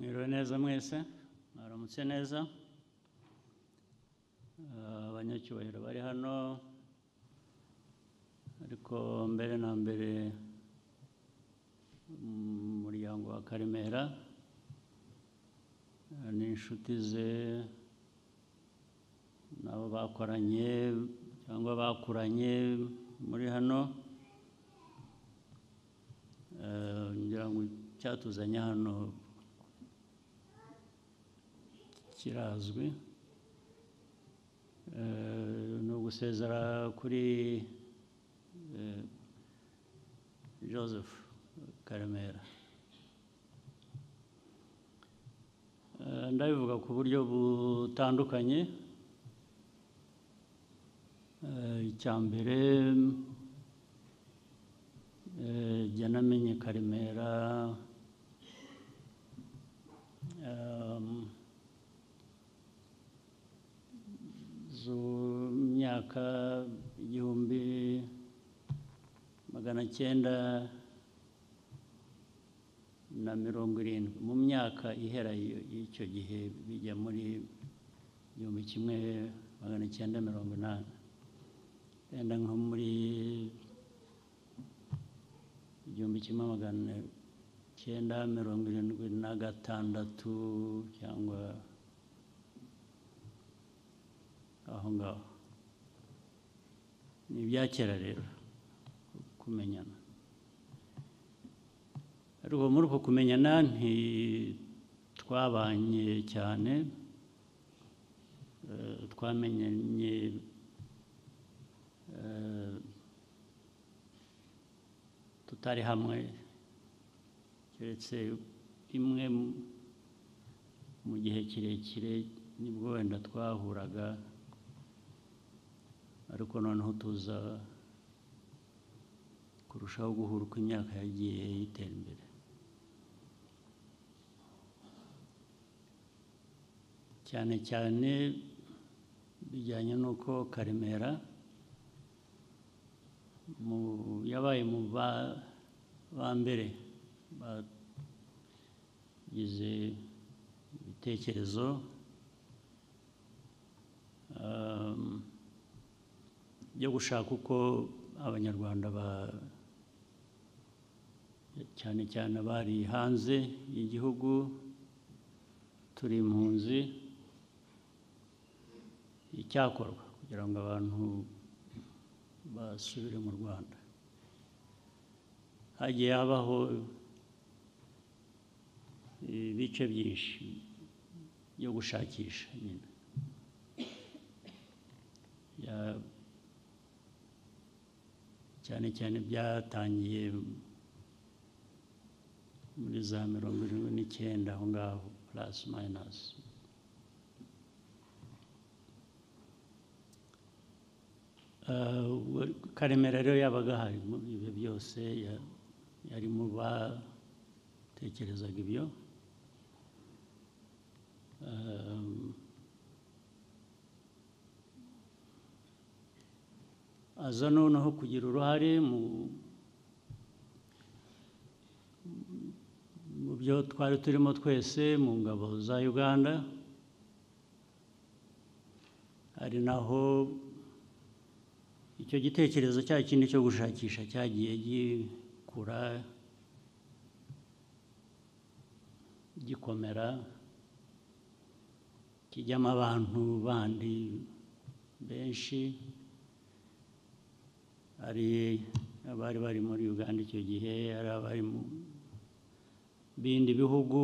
Mwiriwe neza mwese, mwaramutse neza. Abanyacyubahiro bari hano, ariko mbere na mbere umuryango wa Karemera n'inshuti ze nabo bakoranye cyangwa bakuranye muri hano, ngira ngo icyatuzanye hano kirazwi. Ni ugusezera kuri Joseph Karemera. Ndabivuga ku buryo butandukanye. Icya mbere, jya namenye Karemera myaka 1970, mu myaka ihera y'icyo gihe bijya muri 1980, wenda nko muri 1976 cyangwa aho ngaho. Ni ibya kera rero kumenyana, ariko muri uko kumenyana ntitwabanye cyane. Twamenyanye tutari hamwe, keretse imwe mu gihe kirekire nibwo wenda twahuraga, ariko noneho tuza kurushaho guhura uko imyaka yagiye yitera imbere. Cyane cyane bijyanye n'uko Karemera yabaye mu ba mbere bagize ibitekerezo byo gushaka uko Abanyarwanda cyane cyane bari hanze y'igihugu, turi impunzi, icyakorwa kugira ngo abantu basubire mu Rwanda. Hagiye habaho ibice byinshi byo gushakisha nyine. Cyane cyane byatangiye muri za 79 aho ngaho plus minus. Karemera rero yabaga hari mu bihe byose, yari mu batekerezaga ibyo. Aza noneho kugira uruhare mu byo twari turimo twese mu ngabo za Uganda, ari naho icyo gitekerezo cya kindi cyo gushakisha cyagiye gikura gikomera, kijyamo abantu bandi benshi. Ari abari bari muri Uganda icyo gihe, ari abari mu bindi bihugu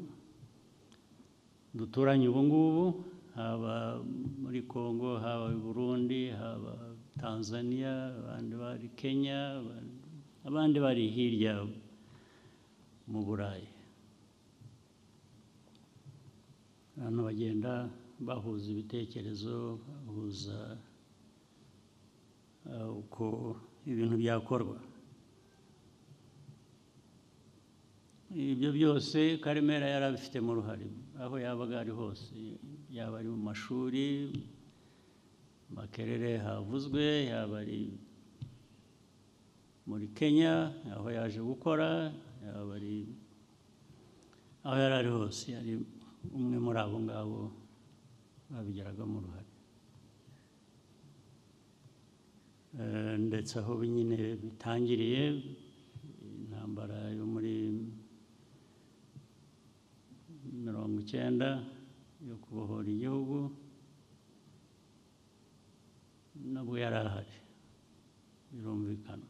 duturanye ubu ngubu, haba muri Congo, haba i Burundi, haba Tanzania, abandi bari Kenya, abandi bari hirya mu Burayi. Abantu bagenda bahuza ibitekerezo, bahuza uko ibintu byakorwa. Ibyo byose Karemera yari abifitemo uruhare aho yabaga ari hose, yaba ari mu mashuri Makerere havuzwe, yaba ari muri Kenya aho yaje gukora, yaba ari aho yari ari hose yari umwe muri abo ngabo babigiragamo uruhare. Ndetse aho nyine bitangiriye intambara yo muri 1990 yo kubohora igihugu nabwo yari ahari birumvikana.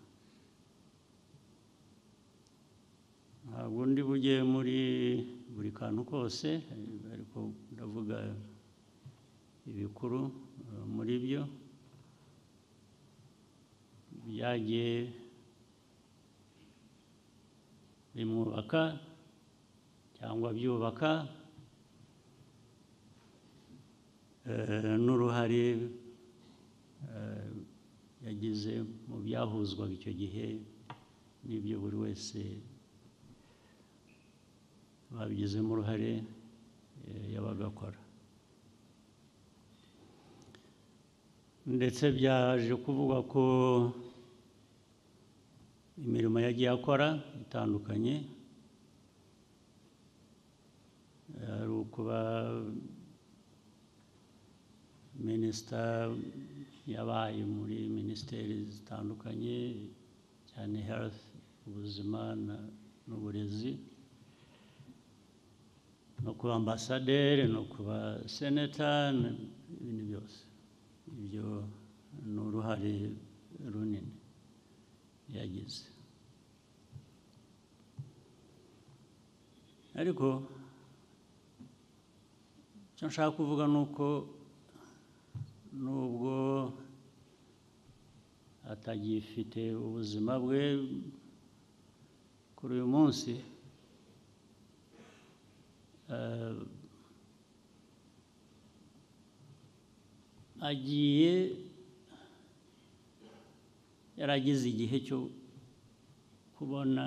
Ntabwo ndi bujye muri buri kantu kose ariko ndavuga ibikuru muri byo byagiye bimwubaka cyangwa byubaka n'uruhare yagize mu byahuzwaga icyo gihe n'ibyo buri wese babigizemo uruhare yabaga akora. Ndetse byaje kuvuga ko imirimo yagiye akora itandukanye ari ukuba minisita yabaye muri minisiteri zitandukanye cyane health, ubuzima n'uburezi, no kuba ambasaderi, no kuba seneta n'ibindi byose. Ibyo ni uruhare runini yagize. Ariko icyo nshaka kuvuga ni uko nubwo atagifite ubuzima bwe kuri uyu munsi, yaragize igihe cyo kubona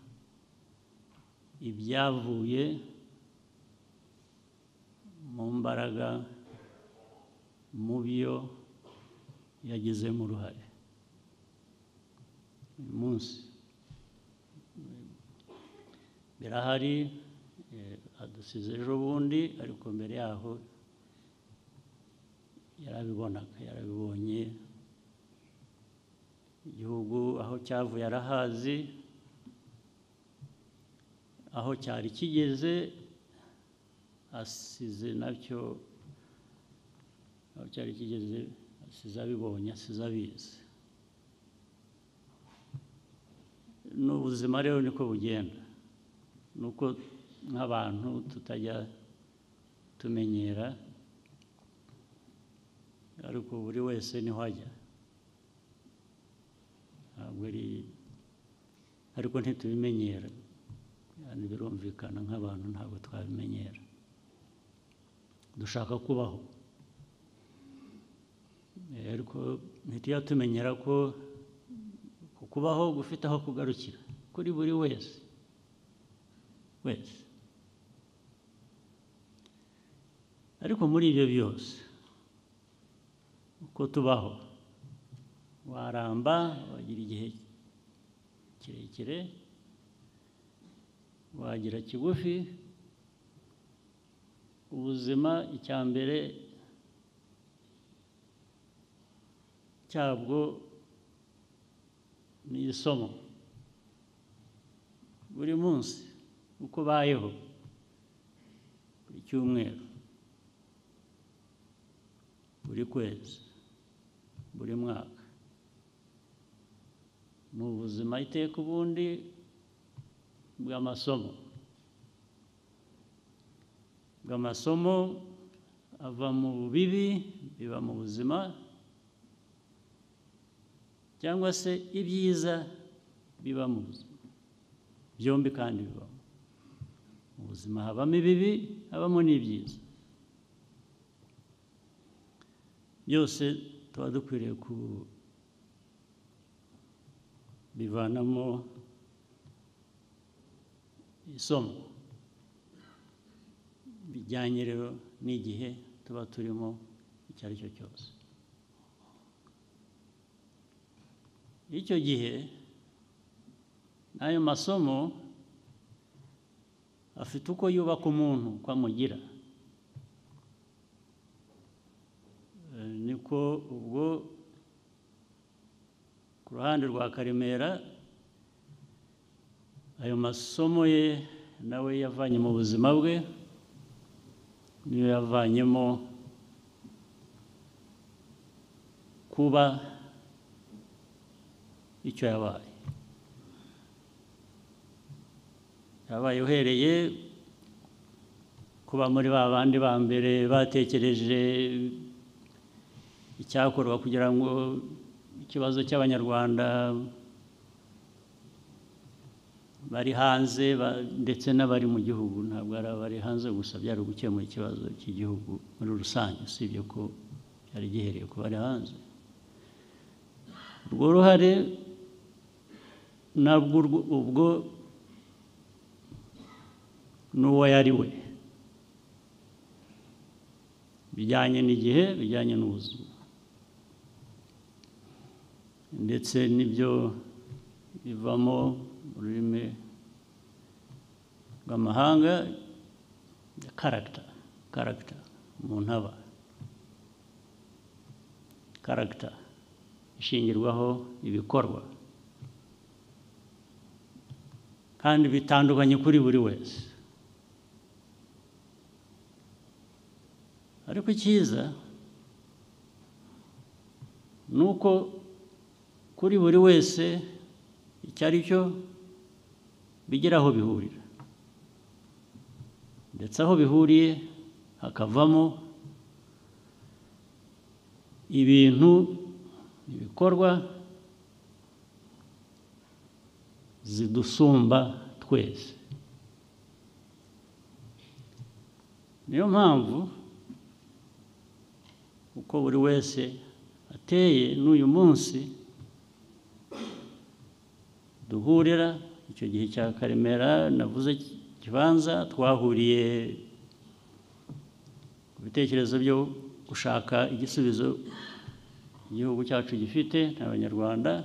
ibyavuye mu mbaraga mu byo yagizemo uruhare. Uyu munsi birahari, adusize ejo bundi, ariko mbere yaho yarabibonaga, yarabibonye. Igihugu aho cyavuye arahazi, aho cyari kigeze asize nacyo, aho cyari kigeze asize abibonye, asize abizi. N'ubuzima rero niko bugenda, nuko nk'abantu tutajya tumenyera, ariko buri wese niho ajya. Ntabwo ari, ariko ntitubimenyera, yani birumvikana nk'abantu ntabwo twabimenyera. Dushaka kubaho, ariko ntitujya tumenyera ko kubaho gufite aho kugarukira kuri buri wese. Ariko muri ibyo byose uko tubaho, waramba, wagira igihe kirekire, wagira kigufi. Ubuzima icya mbere cyabwo ni isomo. Buri munsi uko bayeho, buri cyumweru, buri kwezi, buri mwaka, ni ubuzima iteka ubundi bw'amasomo. Ava mu bibi biba mu buzima, cyangwa se ibyiza biba mu buzima. Byombi kandi bibamo. Mu buzima habamo ibibi, habamo n'ibyiza. Byose tuba dukwiriye kubivanamo isomo bijyanye rero n'igihe tuba turimo icyo ari cyo cyose. Icyo gihe n'ayo masomo afite uko yubaka umuntu uko amugira. Niko ubwo ku ruhande rwa Karemera ayo masomo ye nawe yavanye mu buzima bwe, niyo yavanyemo kuba icyo yabaye. Yabaye uhereye kuba muri ba bandi ba mbere batekereje icyakorwa kugira ngo ikibazo cy'Abanyarwanda bari hanze ndetse n'abari mu gihugu, ntabwo ari abari hanze gusa, byari gukemura ikibazo cy'igihugu muri rusange, usibye ko cyari gihereye ku bari hanze. Urwo ruhare nabwo ubwo n'uwo yari we, bijyanye n'igihe, bijyanye n'ubuzima, ndetse n'ibyo bivamo mu rurimi rw'amahanga karagita umuntu aba, karagita ishingirwaho ibikorwa kandi bitandukanye kuri buri wese. Ariko icyiza ni uko kuri buri wese icyo ari cyo bigira aho bihurira, ndetse aho bihuriye hakavamo ibintu, ibikorwa zidusumba twese. Niyo mpamvu uko buri wese ateye n'uyu munsi duhurira, icyo gihe cya Karemera navuze kibanza, twahuriye ku bitekerezo byo gushaka igisubizo igihugu cyacu gifite n'Abanyarwanda.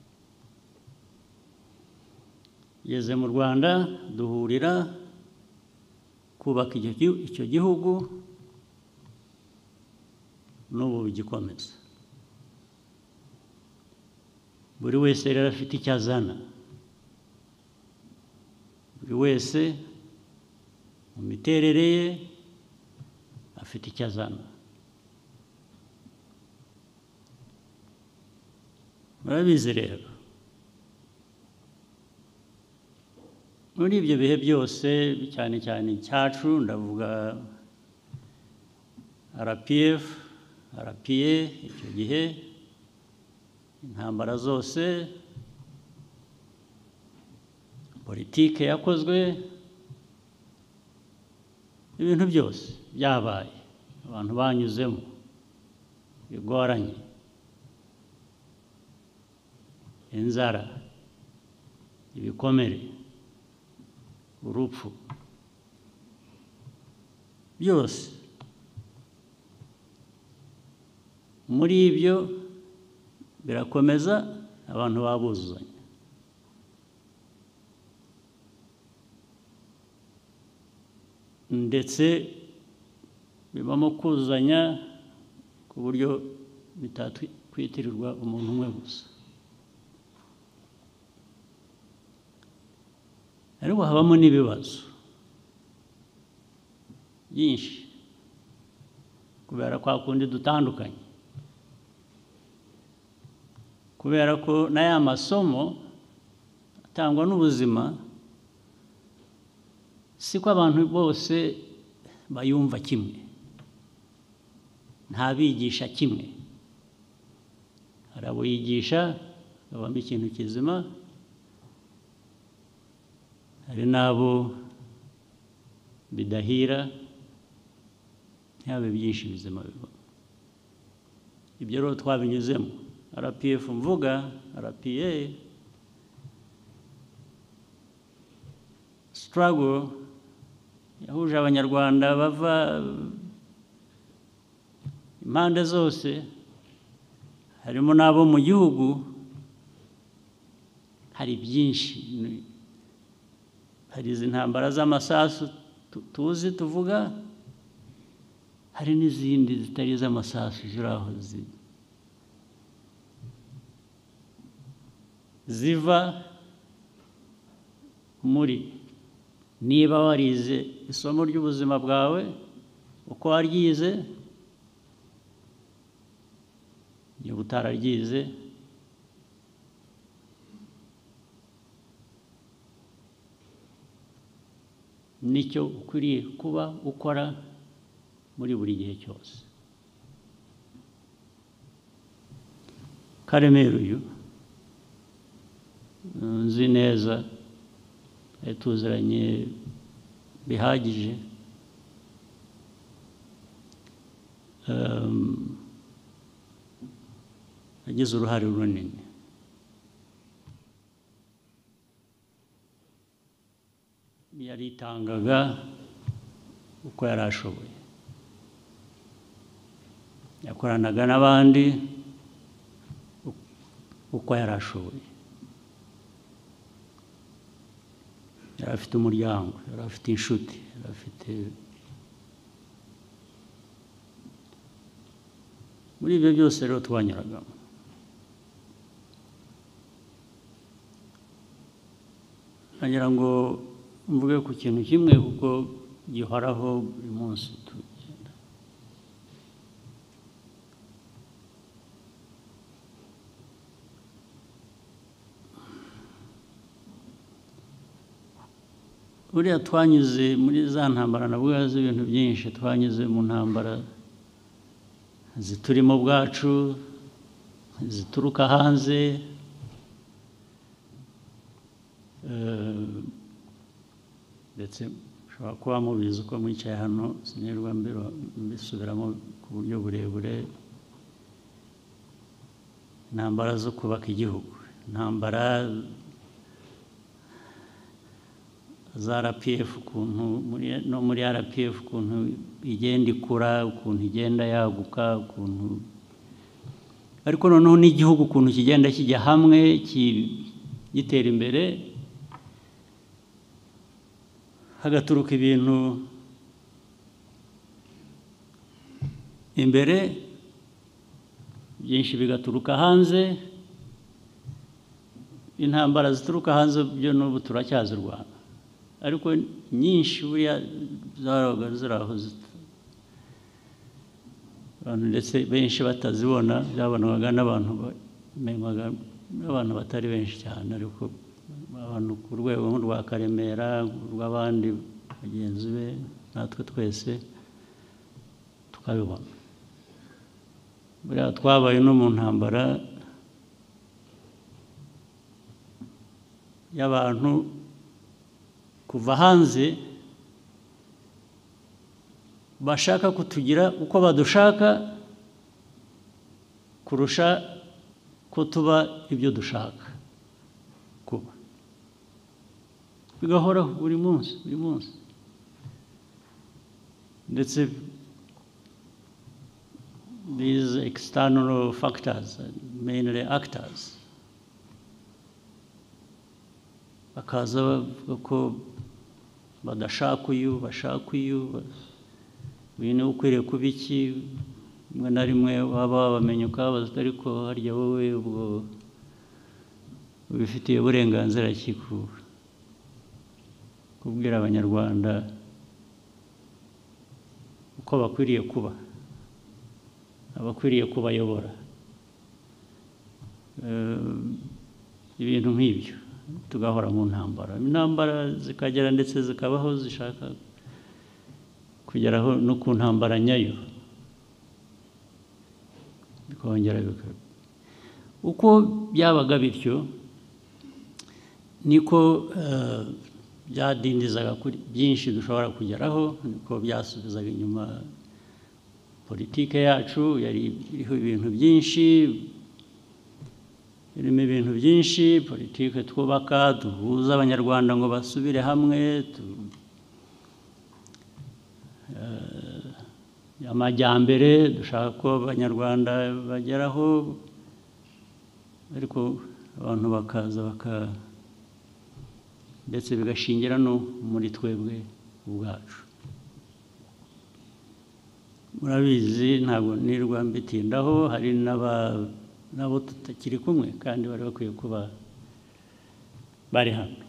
Ngeze mu Rwanda duhurira kubaka icyo gihugu, n'ubu bigikomeza. Buri wese rero afite icyo azana, buri wese mu miterere ye afite icyo azana. Murabizi rero, muri ibyo bihe byose, cyane cyane icyacu, ndavuga RPF, RPA, icyo gihe intambara zose, politike yakozwe, ibintu byose byabaye, abantu banyuzemo bigoranye, inzara, ibikomere, urupfu, byose. Muri ibyo birakomeza, abantu babuzuzanya. Ndetse bibamo kuzuzanya ku buryo bitakwitirirwa umuntu umwe gusa. Ariko habamo n'ibibazo byinshi kubera kwa kundi dutandukanye, kubera ko n'aya masomo atangwa n'ubuzima siko abantu bose bayumva kimwe, nta bigisha kimwe. Hari abo yigisha hakabamo ikintu kizima, hari n'abo bidahira ntihabe byinshi bizima biba. Ibyo rero twabinyuzemo. RPF mvuga, RPA, struggle yahuje Abanyarwanda bava impande zose, harimo n'abo mu gihugu. Hari byinshi, hari izi ntambara z'amasasu tuzi tuvuga, hari n'izindi zitari iz'amasasu ziri aho ziva muri, niba warize isomo ry'ubuzima bwawe uko waryize, niba utararyize nicyo ukwiriye kuba ukora muri buri gihe cyose. Karemera uyu nzi neza, tuziranye bihagije, yagize uruhare runini. Yaritangaga uko yari ashoboye, yakoranaga n'abandi uko yari ashoboye. Yari afite umuryango, yari afite inshuti, yari afite, muri ibyo byose rero twanyuragamo. Nagira ngo mvuge ku kintu kimwe kuko gihoraho buri munsi tugenda. Buriya twanyuze muri za ntambara, navuga z'ibintu byinshi, twanyuze mu ntambara ziturimo ubwacu, zituruka hanze, ndetse ushobora kuba mubizi uko mwicaye hano, sinirwa mbisubiramo ku buryo burebure. Intambara zo kubaka igihugu, intambara za RPF, ukuntu no muri RPF ukuntu igenda ikura, ukuntu igenda yaguka, ukuntu ariko noneho n'igihugu ukuntu kigenda kijya hamwe gitera imbere, hagaturuka ibintu imbere, byinshi bigaturuka hanze. Intambara zituruka hanze byo n'ubu turacyazirwana, ariko nyinshi buriya zarabaga ziri aho abantu ndetse benshi batazibona, byabonwaga n'abantu batari benshi cyane, ariko abantu ku rwego rwa Karemera, rw'abandi bagenzi be, natwe twese tukabibona. Buriya twabaye no mu ntambara y'abantu kuva hanze bashaka kutugira uko badushaka kurusha ko tuba ibyo dushaka kuba. Bigahoraho buri munsi buri munsi, ndetse these external factors, mainly actors, bakaza bavuga ko badashaka uyu, bashaka uyu, uyu ni ukwiriye kuba iki. Rimwe na rimwe waba wabamenya ukabaza, ariko harya wowe ubwo ubifitiye uburenganzira ki kubwira Abanyarwanda uko bakwiriye kuba, abakwiriye kubayobora, ibintu nk'ibyo. Tugahora mu intambara zikagera ndetse zikabaho zishaka kugeraho no ku ntambara nyayo, bikongera uko byabaga bityo niko byadindizaga kuri byinshi dushobora kugeraho, niko byasubizaga inyuma politike yacu. Yari iriho ibintu byinshi, irimo ibintu byinshi, politike twubaka, duhuza Abanyarwanda ngo basubire hamwe, amajyambere dushaka ko Abanyarwanda bageraho, ariko abantu bakaza ndetse bigashingira no muri twebwe ubwacu. Murabizi ntabwo nirwa mbitindaho, hari nabo tutakiri kumwe kandi bari bakwiye kuba bari hano.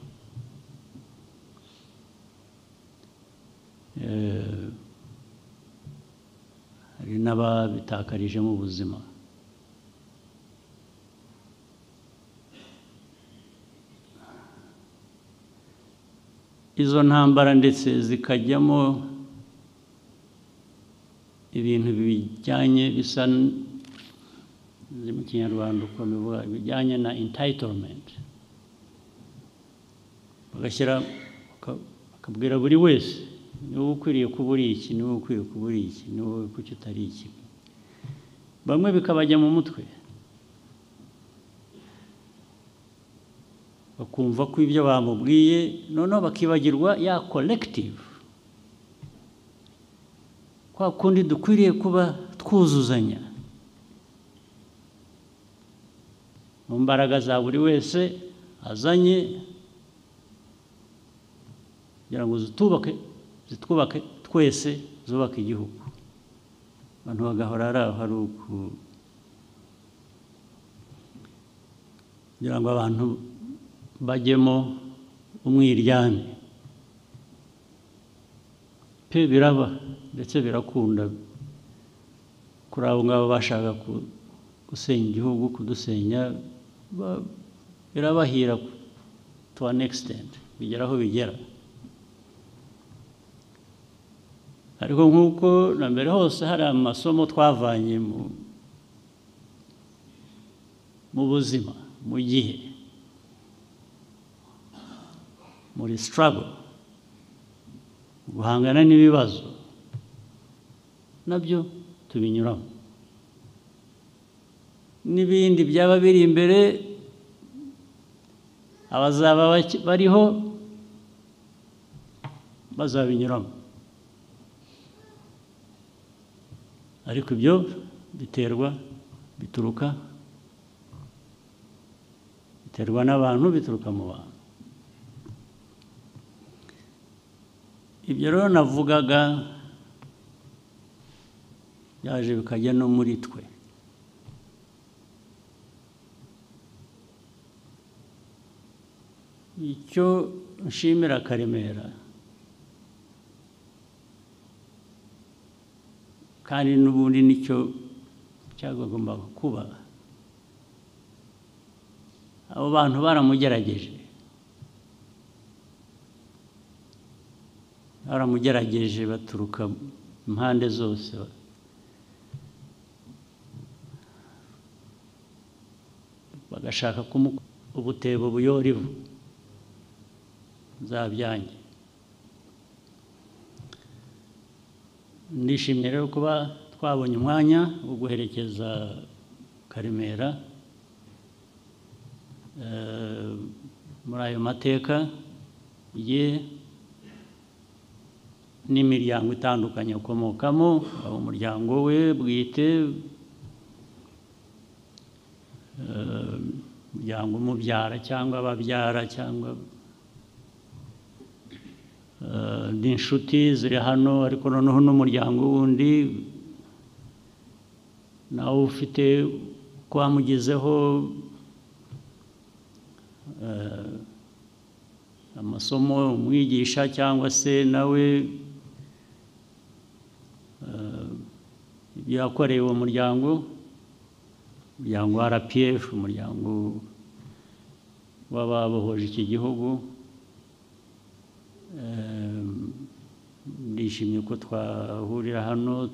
Hari n'ababitakarije mu buzima. Izo ntambara ndetse zikajyamo ibintu bijyanye bisa mu Kinyarwanda uko bivuga, bijyanye na entitlement. Bagashyira bakabwira buri wese niwe ukwiriye kuba uri iki, niwe ukwiye kuba uri iki, niwe kuki utari iki. Bamwe bikabajya mu mutwe bakumva ko ibyo bamubwiye noneho bakibagirwa ya collective, kwa kundi dukwiriye kuba twuzuzanya mu mbaraga za buri wese azanye kugira ngo zitwubake twese, zubake igihugu. Abantu bagahora ari aho hari kugira ngo abantu bajyemo umwiryane. Pe biraba ndetse birakunda kuri abo ngabo bashaka gusenya igihugu, kudusenya, birabahira to an extent, bigera aho bigera. Ariko nk'uko na mbere hose hari amasomo twavanye mu buzima, mu gihe, muri struggle, guhangana n'ibibazo, nabyo tubinyuramo. N'ibindi byaba biri imbere, abazaba bariho bazabinyuramo. Ariko ibyo biterwa n'abantu, bituruka mu bantu. Ibyo rero navugaga byaje bikajya no muri twe. Icyo nshimira Karemera, kandi n'ubundi nicyo cyagombaga kuba, abo bantu baramugerageje, baturuka impande zose, bagashaka ubutebo buyora ivu, nzabyange. Ndishimye rero kuba twabonye umwanya wo guherekeza Karemera muri ayo mateka ye n'imiryango itandukanye akomokamo, umuryango we bwite, umuryango umubyara cyangwa ababyara, cyangwa n'inshuti ziri hano, ariko noneho n'umuryango wundi nawe ufite ko wamugezeho amasomo, umwigisha cyangwa se nawe ibyo yakoreye uwo muryango wa RPF, umuryango w'ababohoje iki gihugu. Ndishimye ko twahurira hano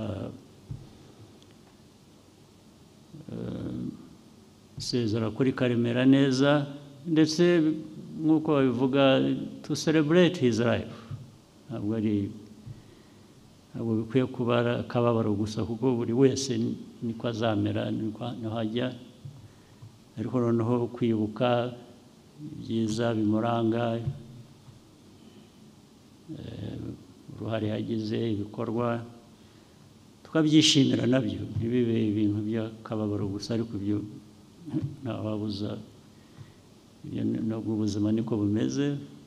tukasezera kuri Karemera neza, ndetse nk'uko babivuga, to celebrate his life. Ntabwo bikwiye kuba akababaro gusa, kuko buri wese niko azamera, niho ajya. Ariko noneho kwibuka ibyiza bimuranga, uruhare yagize, ibikorwa, tukabyishimira nabyo, ntibibe ibintu by'akababaro gusa. Ariko ibyo ntawabuza, nubwo ubuzima niko bumeze.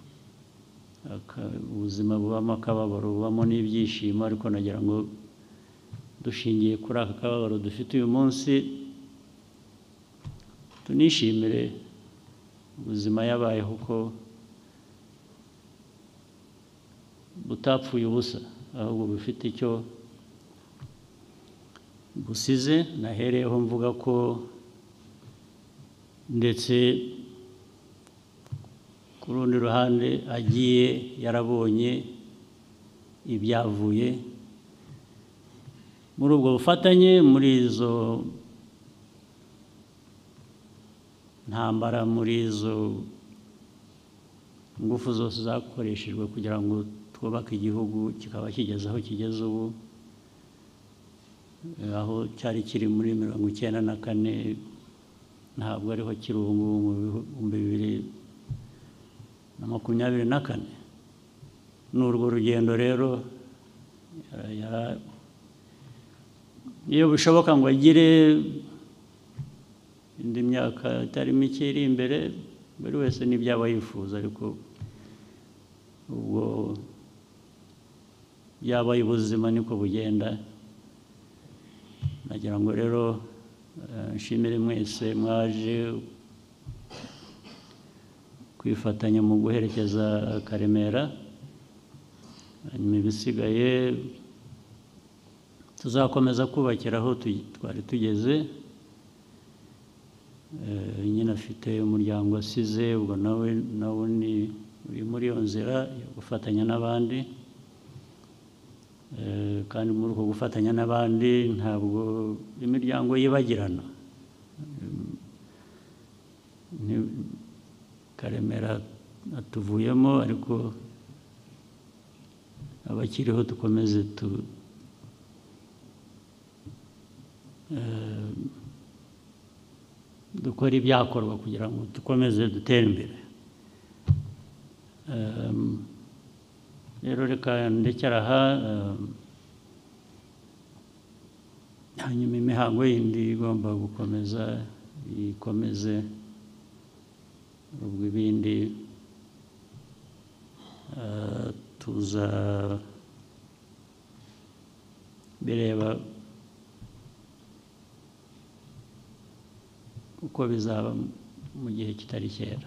ubuzima bubamo akababaro, bubamo n'ibyishimo, ariko nagira ngo dushingiye kuri aka kababaro dufite uyu munsi tunishimire ubuzima yabayeho ko butapfuye ubusa, ahubwo bufite icyo busize. Nahereyeho mvuga ko ndetse ku rundi ruhande agiye yarabonye ibyavuye muri ubwo bufatanye, muri izo ntambara, muri izo ingufu zose zakoreshejwe kugira ngo twubake igihugu kikaba kigeze aho kigeze ubu, aho cyari kiri muri 1994 ntabwo ariho kiri ubu ngubu mu 2024. Ni urwo rugendo rero iyo bishoboka ngo agire indi myaka itari mike iri imbere, buri wese n'ibyaba yifuza, ariko ubwo yabaye ubuzima niko bugenda. Nagira ngo rero nshimire mwese mwaje kwifatanya mu guherekeza Karemera, hanyuma ibisigaye tuzakomeza kubakira aho twari tugeze. Nyine afite umuryango asize, ubwo nawe ni uri muri iyo nzira yo gufatanya n'abandi, kandi muri uko gufatanya n'abandi ntabwo imiryango yibagirana. Karemera atuvuyemo, ariko abakiriho dukomeze dukora ibyakorwa kugira ngo dukomeze dutere imbere. Rero reka ndekera aha, hanyuma imihango yindi igomba gukomeza ikomeze, ubwo ibindi tuza bireba uko bizaba mu gihe kitari kera.